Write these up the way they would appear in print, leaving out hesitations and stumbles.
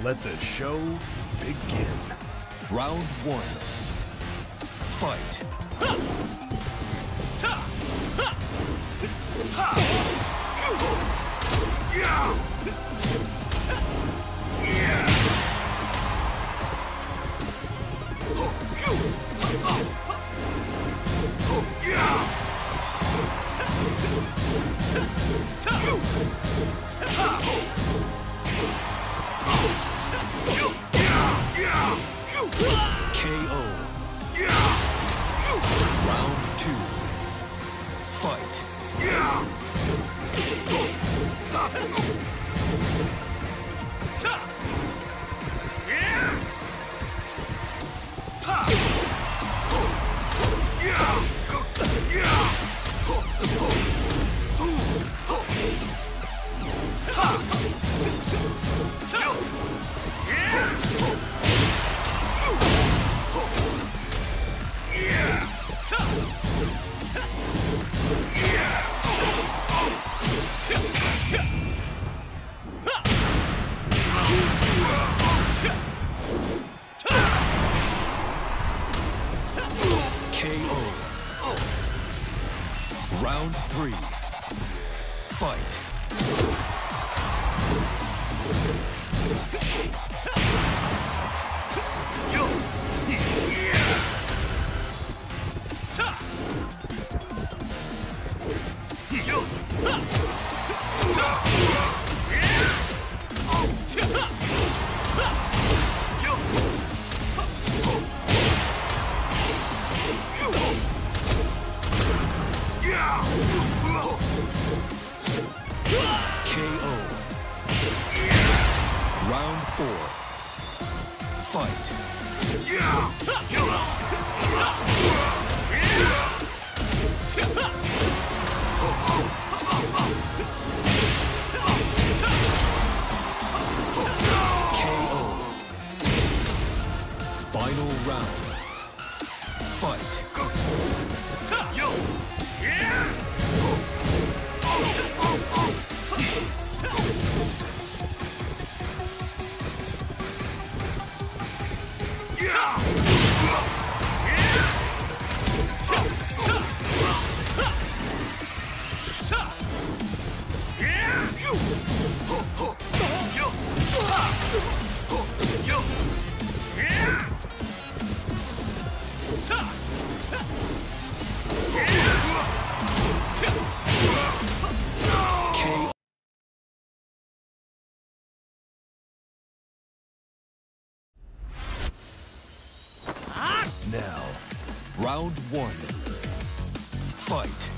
Let the show begin. Round one. Fight. KO. Round two. Fight. KO. Round three. Fight. KO. Round four. Fight. KO. Final round. Fight. Now, round one. Fight.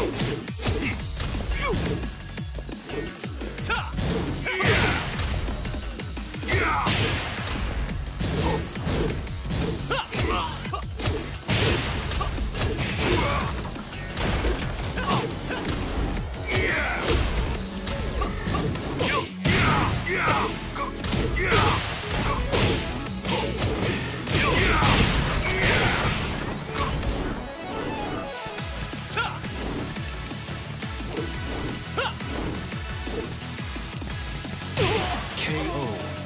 KO.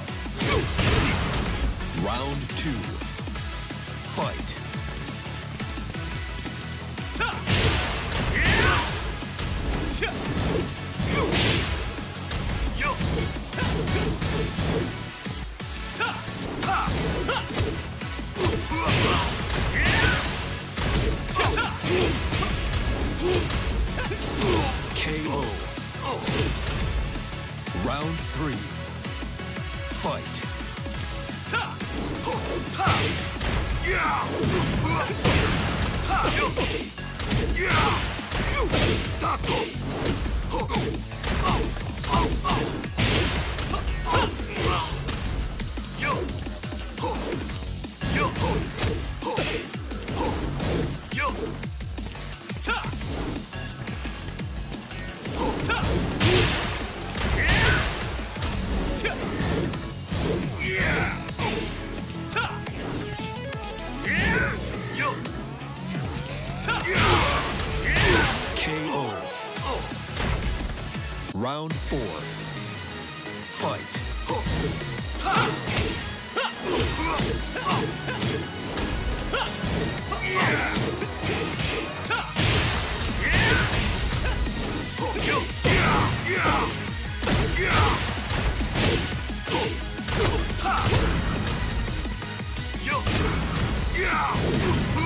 Round two. Fight. KO. Round three. Fight. Round four. Fight.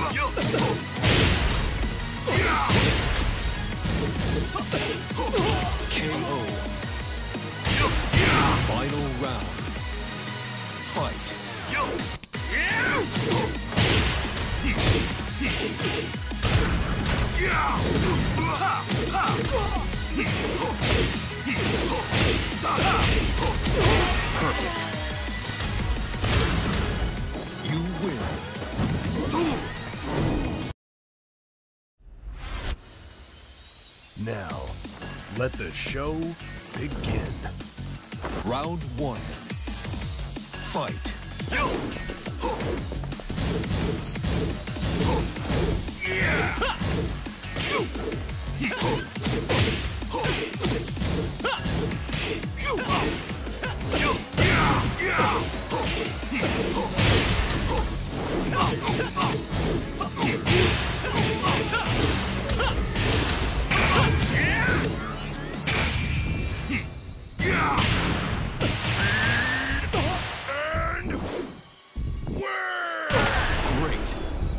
KO. Final round. Fight. Perfect. You win. Now, let the show begin. Round one. Fight. Great.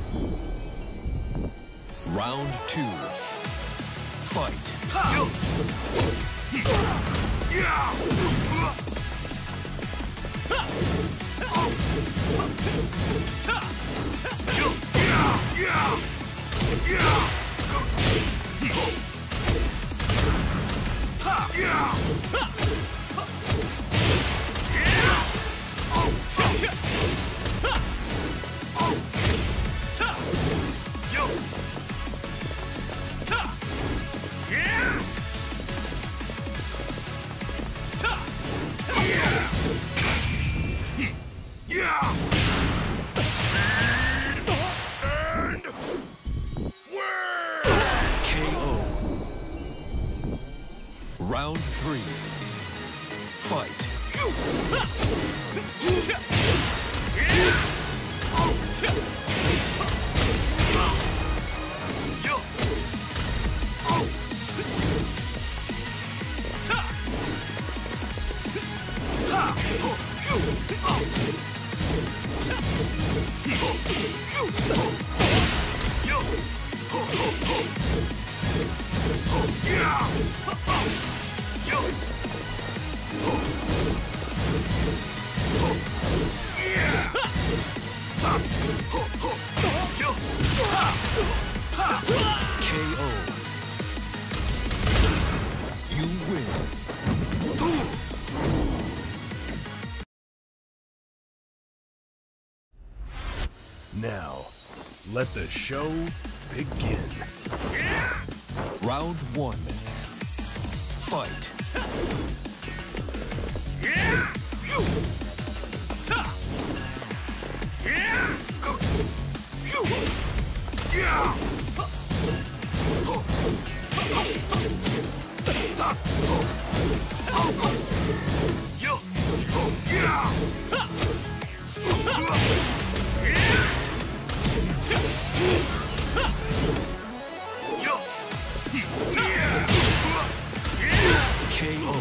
Round two. Fight. KO. Round three. Fight. KO. You win. Now, let the show begin. Round one. Fight. KO.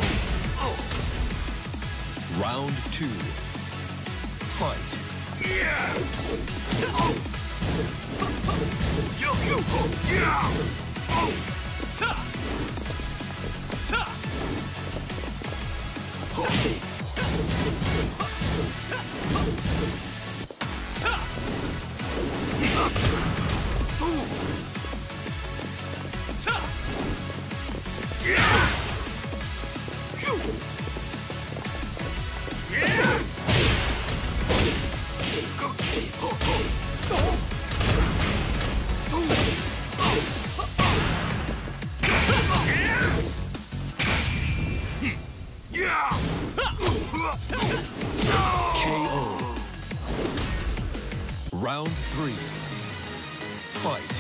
Round two. Fight. KO. Round three. Fight.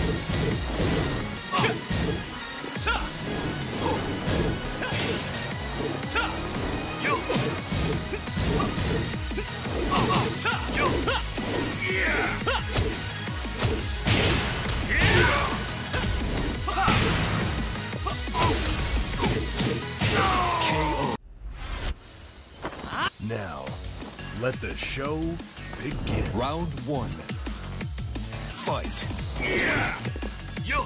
KO. Now, let the show begin. Round one. Fight. Yo.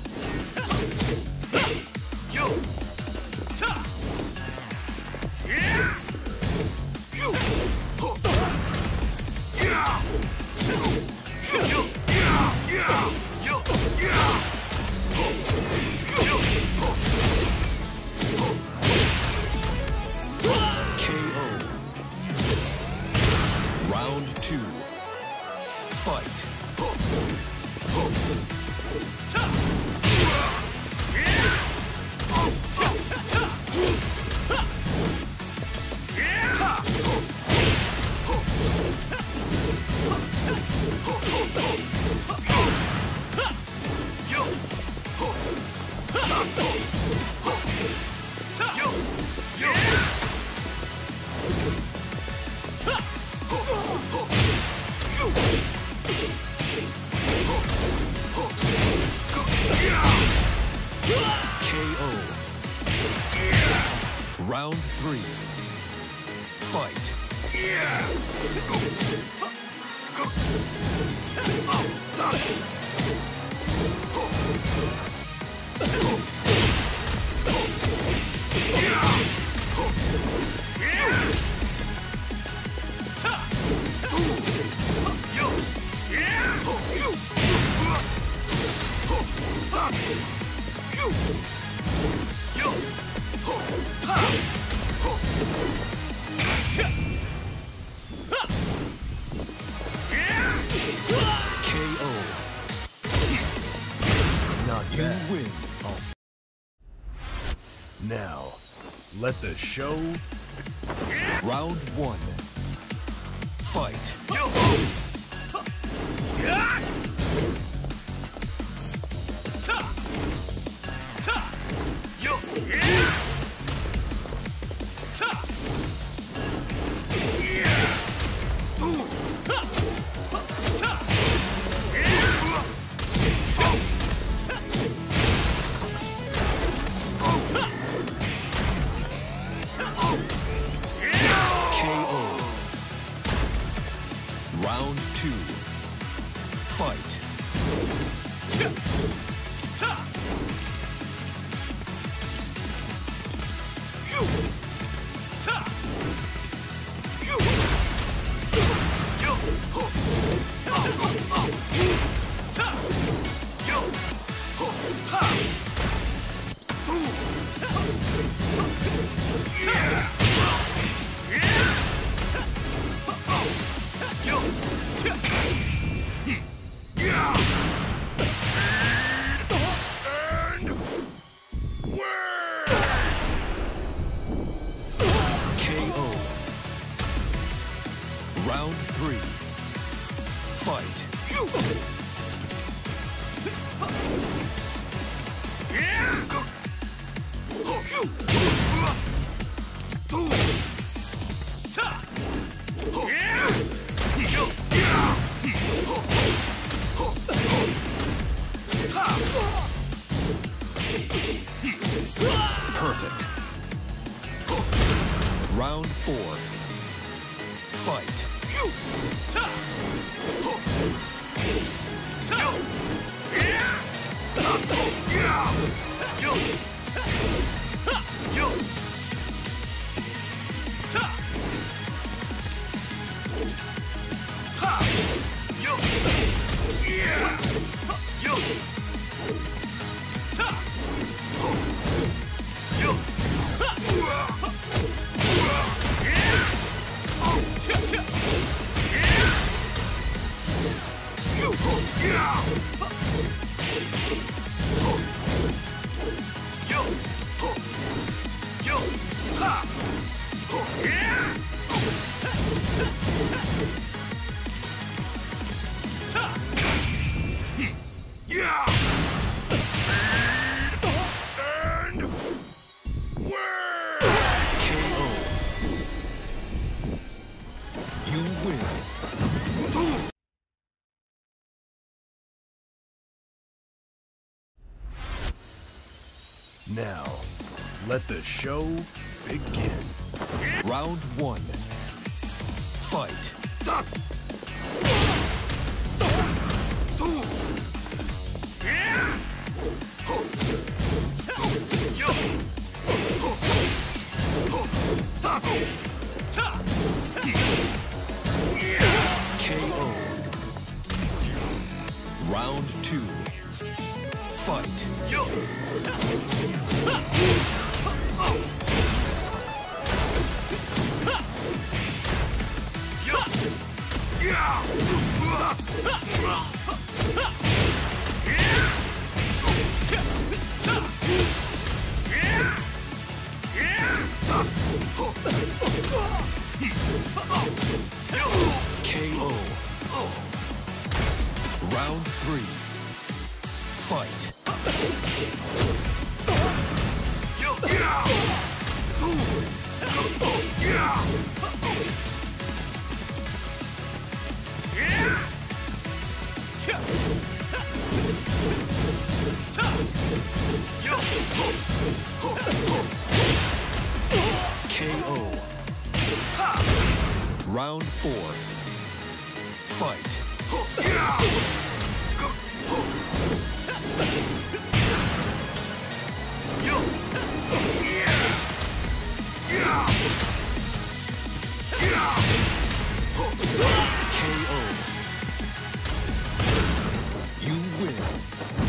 Yo. Ta. Yeah. Yo. Ho. Yeah. Yo. Yo. Yeah. Yeah. Yo. Yeah. Ho. Yo. Ho. Ho. KO. Round 2. Fight. Ho. Ho. Ta. Yeah. Oh. Ta. Ha. Yeah. Ta. Ho. Ho. Ho. Ho. Ho. Yo. Ha. Yo. Ho. Ta. Ho. Ho. Ta. Yo. Yo. Ha. Ho. Ho. Yo. Ho. Ho. Go. Yeah. KO. Round 3. Fight. Yeah. Go. Go. Oh. Ta. Ho. Ho. Ho. Yeah. Ho. Yeah. Ta. Yo. Yeah. Ho. Yo. Ho. Ta. Yo. Yo. Ho. Ta. Ho. Yeah. Ha. Yeah. KO. Not You bad. win. Now, let the show. Round 1. Fight. Yo. Yeah. Ta. Ta. Yo. Yeah. Ta. Yeah. Tu. Ha. Ta. Yeah. Oh. Oh. Yeah. KO. Round 2. Fight. Ta. Yo. Ta. Yo. Yo. Ho. Oh. Oh. Ta. Yo. Ho. Ta. Tu. Yeah. Yeah. Oh. Yo. Yeah. Speed and word. KO. Round 3. Fight. Yeah. Go. Ho. Tu. Ta. Ho. Yeah. Yo. Yeah. Ho. Ho. Ho. Ta. Perfect. Ho. Round 4. Fight. Yo. Ta. Ho. Ta. Yo. Yeah. Ta. Ho. Yeah. Yo. Ha. Yo. Ta. Ta. Yo. Yeah. Yo. Ta. Ho. Yo. Ha. Yeah. Oh. Cha. Cha. Yeah. Yo. Ho. Yeah. Ho. Yo. Ho. Yo. Ta. Ho. Yeah. Ta. Yeah. Speed and word. KO. You win. Now, let the show begin. Round 1. Fight. Ta. Tu. Round 2. Fight. KO. Round 3. Fight. KO. Round 4. Fight. KO. You win.